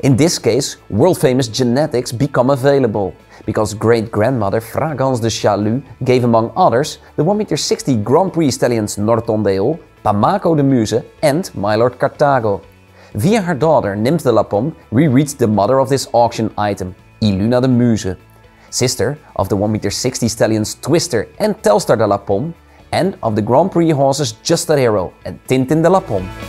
In this case, world-famous genetics become available, because great-grandmother Fragance de Chalut gave, among others, the 1,60 m Grand Prix stallions Nortondale, Pamaco de Muse and Mylord Carthago. Via her daughter Nymphe de la Pomme, we reached the mother of this auction item, Iluna de Muse, sister of the 1,60 m stallions Twister and Telstar de la Pomme, and of the Grand Prix horses Just a Hero and Tintin de la Pomme.